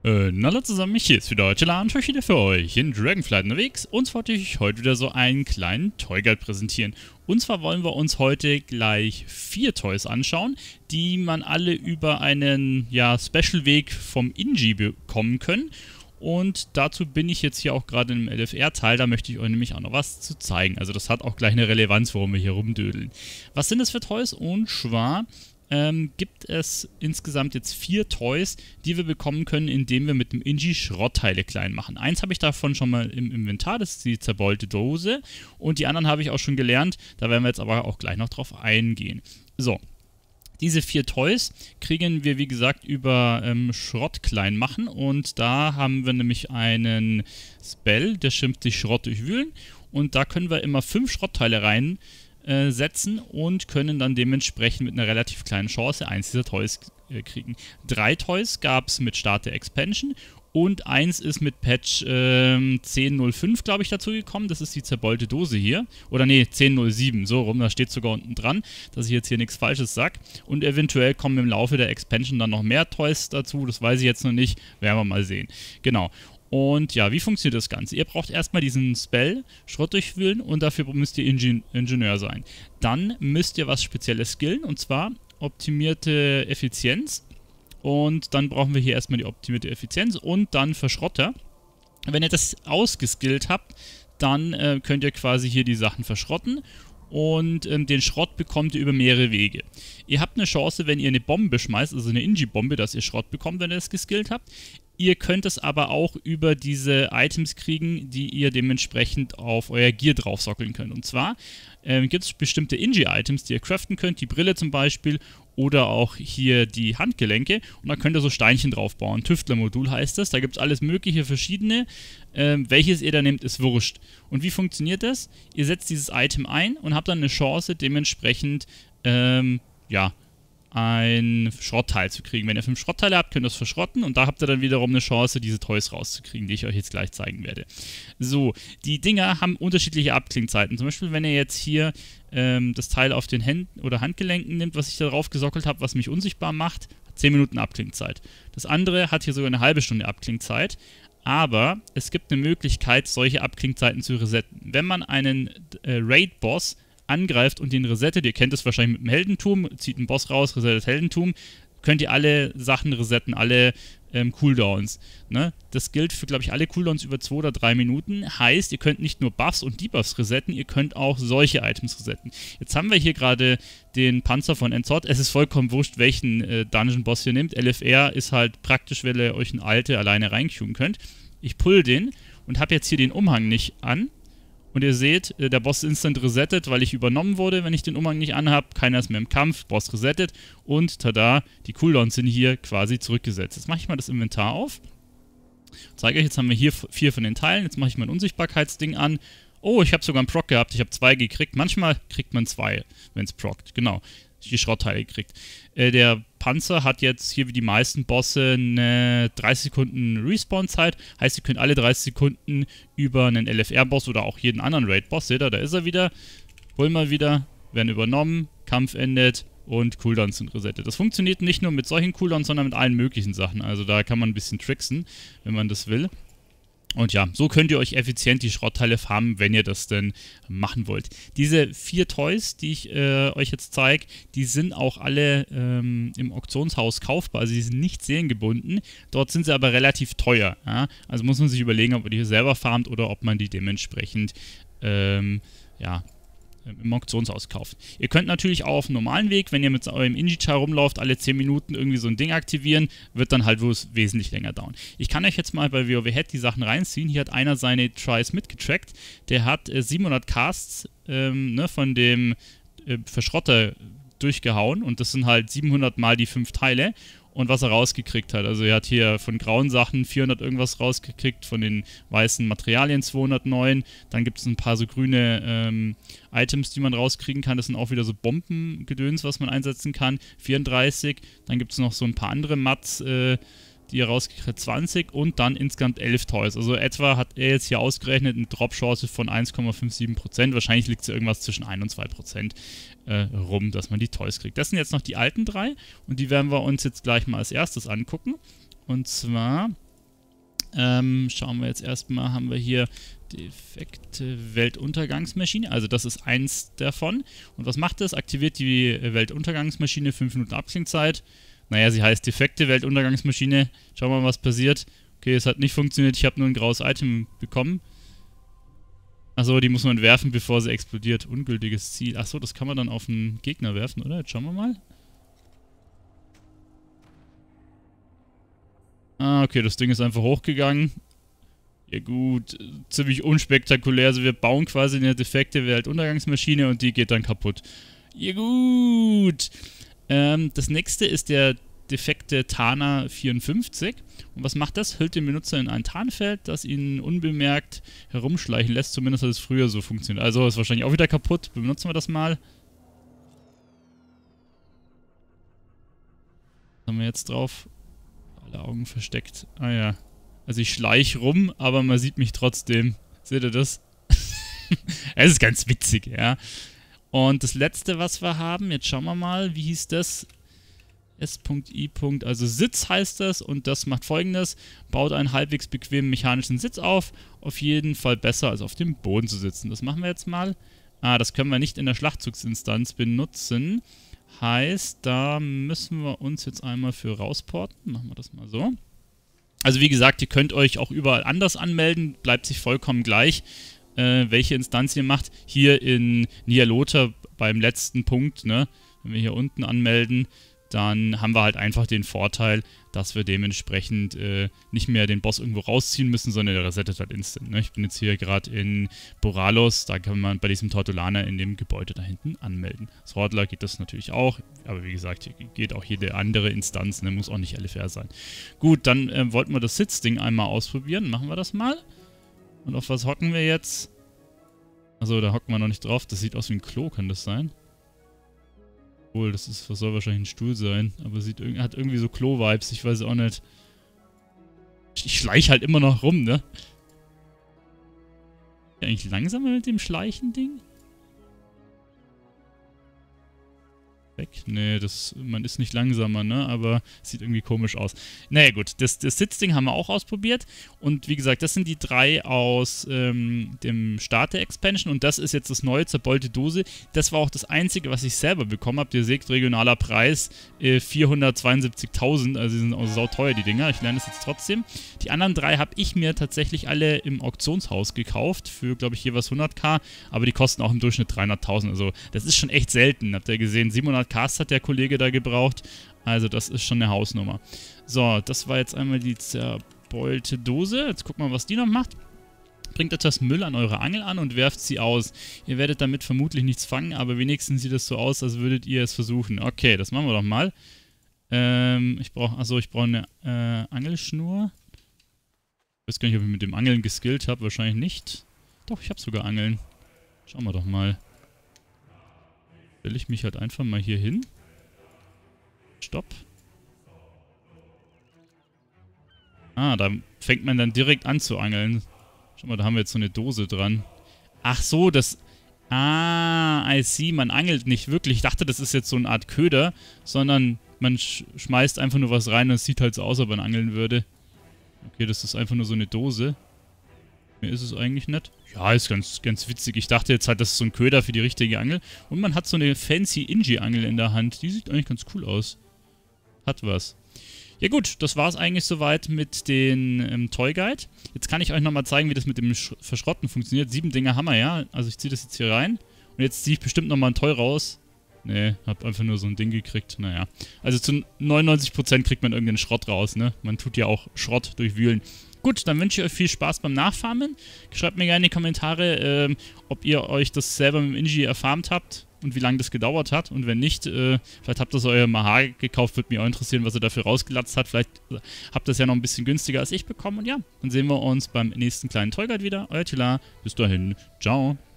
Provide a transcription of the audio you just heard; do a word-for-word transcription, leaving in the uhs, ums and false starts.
Äh, na hallo zusammen, ich hier ist wieder heute und ich wieder für euch in Dragonflight unterwegs. Und wollte ich heute wieder so einen kleinen Toy Guide präsentieren. Und zwar wollen wir uns heute gleich vier Toys anschauen, die man alle über einen, ja, Special-Weg vom Inji bekommen können. Und dazu bin ich jetzt hier auch gerade im L F R-Teil, da möchte ich euch nämlich auch noch was zu zeigen. Also das hat auch gleich eine Relevanz, warum wir hier rumdödeln. Was sind das für Toys? Und zwar Ähm, gibt es insgesamt jetzt vier Toys, die wir bekommen können, indem wir mit dem Inji Schrottteile klein machen. Eins habe ich davon schon mal im Inventar, das ist die zerbeulte Dose. Und die anderen habe ich auch schon gelernt, da werden wir jetzt aber auch gleich noch drauf eingehen. So, diese vier Toys kriegen wir, wie gesagt, über ähm, Schrott klein machen. Und da haben wir nämlich einen Spell, der schimpft sich Schrott durchwühlen. Und da können wir immer fünf Schrottteile rein setzen und können dann dementsprechend mit einer relativ kleinen Chance eins dieser Toys äh, kriegen. Drei Toys gab es mit Start der Expansion und eins ist mit Patch ähm, zehn Punkt null fünf, glaube ich, dazu gekommen. Das ist die zerbeulte Dose hier. Oder nee, zehn Punkt null sieben, so rum, da steht sogar unten dran, dass ich jetzt hier nichts Falsches sage. Und eventuell kommen im Laufe der Expansion dann noch mehr Toys dazu, das weiß ich jetzt noch nicht, werden wir mal sehen. Genau. Und ja, wie funktioniert das Ganze? Ihr braucht erstmal diesen Spell, Schrott durchwühlen, und dafür müsst ihr Ingen- Ingenieur sein. Dann müsst ihr was Spezielles skillen, und zwar optimierte Effizienz. Und dann brauchen wir hier erstmal die optimierte Effizienz und dann Verschrotter. Wenn ihr das ausgeskillt habt, dann äh, könnt ihr quasi hier die Sachen verschrotten. Und ähm, den Schrott bekommt ihr über mehrere Wege. Ihr habt eine Chance, wenn ihr eine Bombe schmeißt, also eine Inji-Bombe, dass ihr Schrott bekommt, wenn ihr das geskillt habt. Ihr könnt es aber auch über diese Items kriegen, die ihr dementsprechend auf euer Gear draufsockeln könnt. Und zwar ähm, gibt es bestimmte Inji-Items, die ihr craften könnt, die Brille zum Beispiel oder auch hier die Handgelenke. Und da könnt ihr so Steinchen drauf bauen. Tüftlermodul heißt das. Da gibt es alles mögliche verschiedene. Ähm, welches ihr da nehmt, ist wurscht. Und wie funktioniert das? Ihr setzt dieses Item ein und habt dann eine Chance, dementsprechend, ähm, ja, ein Schrottteil zu kriegen. Wenn ihr fünf Schrottteile habt, könnt ihr das verschrotten und da habt ihr dann wiederum eine Chance, diese Toys rauszukriegen, die ich euch jetzt gleich zeigen werde. So, die Dinger haben unterschiedliche Abklingzeiten. Zum Beispiel, wenn ihr jetzt hier ähm, das Teil auf den Händen oder Handgelenken nimmt, was ich da drauf gesockelt habe, was mich unsichtbar macht, hat zehn Minuten Abklingzeit. Das andere hat hier sogar eine halbe Stunde Abklingzeit. Aber es gibt eine Möglichkeit, solche Abklingzeiten zu resetten. Wenn man einen äh, Raid-Boss angreift und den resettet, ihr kennt es wahrscheinlich mit dem Heldentum, zieht einen Boss raus, resettet Heldentum, könnt ihr alle Sachen resetten, alle ähm, Cooldowns. Ne? Das gilt für, glaube ich, alle Cooldowns über zwei oder drei Minuten. Heißt, ihr könnt nicht nur Buffs und Debuffs resetten, ihr könnt auch solche Items resetten. Jetzt haben wir hier gerade den Panzer von Enzot. Es ist vollkommen wurscht, welchen äh, Dungeon-Boss ihr nehmt. L F R ist halt praktisch, weil ihr euch einen alte alleine reinqueuen könnt. Ich pull den und habe jetzt hier den Umhang nicht an. Und ihr seht, der Boss ist instant resettet, weil ich übernommen wurde, wenn ich den Umhang nicht anhab. Keiner ist mehr im Kampf, Boss resettet. Und tada, die Cooldowns sind hier quasi zurückgesetzt. Jetzt mache ich mal das Inventar auf. Zeige euch, jetzt haben wir hier vier von den Teilen. Jetzt mache ich mein Unsichtbarkeitsding an. Oh, ich habe sogar einen Proc gehabt. Ich habe zwei gekriegt. Manchmal kriegt man zwei, wenn es prockt. Genau, die Schrottteile gekriegt. Äh, der Panzer hat jetzt hier wie die meisten Bosse eine dreißig Sekunden Respawn-Zeit. Heißt, ihr könnt alle dreißig Sekunden über einen L F R-Boss oder auch jeden anderen Raid-Boss, seht ihr, da ist er wieder, holen wir wieder, werden übernommen, Kampf endet und Cooldowns sind resettet. Das funktioniert nicht nur mit solchen Cooldowns, sondern mit allen möglichen Sachen. Also da kann man ein bisschen tricksen, wenn man das will. Und ja, so könnt ihr euch effizient die Schrottteile farmen, wenn ihr das denn machen wollt. Diese vier Toys, die ich äh, euch jetzt zeige, die sind auch alle ähm, im Auktionshaus kaufbar. Also die sind nicht seriengebunden. Dort sind sie aber relativ teuer. Ja? Also muss man sich überlegen, ob man die selber farmt oder ob man die dementsprechend ähm, ja, im Auktionshaus kauft. Ihr könnt natürlich auch auf dem normalen Weg, wenn ihr mit eurem Inji-Char rumlauft, alle zehn Minuten irgendwie so ein Ding aktivieren, wird dann halt wohl wesentlich länger dauern. Ich kann euch jetzt mal bei WoW Head die Sachen reinziehen. Hier hat einer seine Tries mitgetrackt. Der hat äh, siebenhundert Casts ähm, ne, von dem äh, Verschrotter durchgehauen und das sind halt siebenhundert mal die fünf Teile. Und was er rausgekriegt hat. Also er hat hier von grauen Sachen vierhundert irgendwas rausgekriegt, von den weißen Materialien zweihundertneun. Dann gibt es ein paar so grüne ähm, Items, die man rauskriegen kann. Das sind auch wieder so Bombengedöns, was man einsetzen kann. vierunddreißig. Dann gibt es noch so ein paar andere Mats, äh, die er rausgekriegt hat, zwanzig und dann insgesamt elf Toys. Also etwa hat er jetzt hier ausgerechnet eine Drop-Chance von eins Komma siebenundfünfzig Prozent. Wahrscheinlich liegt es irgendwas zwischen ein und zwei Prozent äh, rum, dass man die Toys kriegt. Das sind jetzt noch die alten drei und die werden wir uns jetzt gleich mal als erstes angucken. Und zwar Ähm, schauen wir jetzt erstmal, haben wir hier defekte Weltuntergangsmaschine, also das ist eins davon. Und was macht das? Aktiviert die Weltuntergangsmaschine, fünf Minuten Abklingzeit. Naja, sie heißt defekte Weltuntergangsmaschine. Schauen wir mal, was passiert. Okay, es hat nicht funktioniert, ich habe nur ein graues Item bekommen. Achso, die muss man werfen, bevor sie explodiert. Ungültiges Ziel. Achso, das kann man dann auf einen Gegner werfen, oder? Jetzt schauen wir mal. Ah, okay, das Ding ist einfach hochgegangen. Ja gut, ziemlich unspektakulär. Also wir bauen quasi eine defekte Weltuntergangsmaschine und die geht dann kaputt. Ja gut. Ähm, das nächste ist der defekte Tarner vierundfünfzig. Und was macht das? Hüllt den Benutzer in ein Tarnfeld, das ihn unbemerkt herumschleichen lässt. Zumindest hat es früher so funktioniert. Also ist wahrscheinlich auch wieder kaputt. Benutzen wir das mal. Was haben wir jetzt drauf? Alle Augen versteckt. Ah ja. Also ich schleiche rum, aber man sieht mich trotzdem. Seht ihr das? Es ist ganz witzig, ja. Und das letzte, was wir haben, jetzt schauen wir mal, wie hieß das? S.I. Also Sitz heißt das und das macht Folgendes. Baut einen halbwegs bequemen mechanischen Sitz auf. Auf jeden Fall besser als auf dem Boden zu sitzen. Das machen wir jetzt mal. Ah, das können wir nicht in der Schlachtzugsinstanz benutzen. Heißt, da müssen wir uns jetzt einmal für rausporten. Machen wir das mal so. Also wie gesagt, ihr könnt euch auch überall anders anmelden. Bleibt sich vollkommen gleich, äh, welche Instanz ihr macht. Hier in Nialota beim letzten Punkt, ne, wenn wir hier unten anmelden, dann haben wir halt einfach den Vorteil, dass wir dementsprechend äh, nicht mehr den Boss irgendwo rausziehen müssen, sondern der resettet halt instant. Ne? Ich bin jetzt hier gerade in Boralos, da kann man bei diesem Tortolaner in dem Gebäude da hinten anmelden. Als Hordler geht das natürlich auch, aber wie gesagt, hier geht auch jede andere Instanz, ne? Muss auch nicht L F R sein. Gut, dann äh, wollten wir das Sitzding einmal ausprobieren, machen wir das mal. Und auf was hocken wir jetzt? Achso, da hocken wir noch nicht drauf, das sieht aus wie ein Klo, kann das sein? Obwohl, das ist, was soll wahrscheinlich ein Stuhl sein, aber sieht, hat irgendwie so Klo-Vibes, ich weiß auch nicht. Ich schleiche halt immer noch rum, ne? Bin ich eigentlich langsamer mit dem Schleichen-Ding? Weg? Nee, das, man ist nicht langsamer, ne? Aber sieht irgendwie komisch aus. Naja gut, das, das Sitzding haben wir auch ausprobiert. Und wie gesagt, das sind die drei aus ähm, dem Start der Expansion. Und das ist jetzt das neue, zerbeulte Dose. Das war auch das einzige, was ich selber bekommen habe. Ihr seht, regionaler Preis äh, vierhundertzweiundsiebzigtausend. Also die sind auch sauteuer, die Dinger. Ich lerne das jetzt trotzdem. Die anderen drei habe ich mir tatsächlich alle im Auktionshaus gekauft. Für, glaube ich, jeweils hunderttausend. Aber die kosten auch im Durchschnitt dreihunderttausend. Also das ist schon echt selten. Habt ihr gesehen? siebenhundert Cast hat der Kollege da gebraucht. Also das ist schon eine Hausnummer. So, das war jetzt einmal die zerbeulte Dose. Jetzt gucken wir mal, was die noch macht. Bringt etwas Müll an eure Angel an und werft sie aus. Ihr werdet damit vermutlich nichts fangen, aber wenigstens sieht es so aus, als würdet ihr es versuchen. Okay, das machen wir doch mal. Ähm, ich brauche, achso, ich brauche eine äh, Angelschnur. Ich weiß gar nicht, ob ich mit dem Angeln geskillt habe. Wahrscheinlich nicht. Doch, ich habe sogar Angeln. Schauen wir doch mal. Stelle ich mich halt einfach mal hier hin. Stopp. Ah, da fängt man dann direkt an zu angeln. Schau mal, da haben wir jetzt so eine Dose dran. Ach so, das... Ah, I see, man angelt nicht wirklich. Ich dachte, das ist jetzt so eine Art Köder, sondern man sch schmeißt einfach nur was rein und es sieht halt so aus, als ob man angeln würde. Okay, das ist einfach nur so eine Dose. Mehr ist es eigentlich nicht. Ja, ist ganz, ganz witzig. Ich dachte jetzt halt, das ist so ein Köder für die richtige Angel. Und man hat so eine fancy Inji-Angel in der Hand. Die sieht eigentlich ganz cool aus. Hat was. Ja gut, das war es eigentlich soweit mit den ähm, Toy Guide. Jetzt kann ich euch nochmal zeigen, wie das mit dem Sch Verschrotten funktioniert. Sieben Dinger haben wir, ja. Also ich ziehe das jetzt hier rein. Und jetzt ziehe ich bestimmt nochmal ein Toy raus. Nee, hab einfach nur so ein Ding gekriegt. Naja. Also zu neunundneunzig Prozent kriegt man irgendeinen Schrott raus, ne? Man tut ja auch Schrott durchwühlen. Gut, dann wünsche ich euch viel Spaß beim Nachfarmen. Schreibt mir gerne in die Kommentare, ähm, ob ihr euch das selber mit dem Inji erfarmt habt und wie lange das gedauert hat. Und wenn nicht, äh, vielleicht habt ihr es euer Mahar gekauft, würde mich auch interessieren, was ihr dafür rausgelatzt hat. Vielleicht äh, habt ihr es ja noch ein bisschen günstiger als ich bekommen. Und ja, dann sehen wir uns beim nächsten kleinen Toy Guide wieder. Euer Tila, bis dahin, ciao.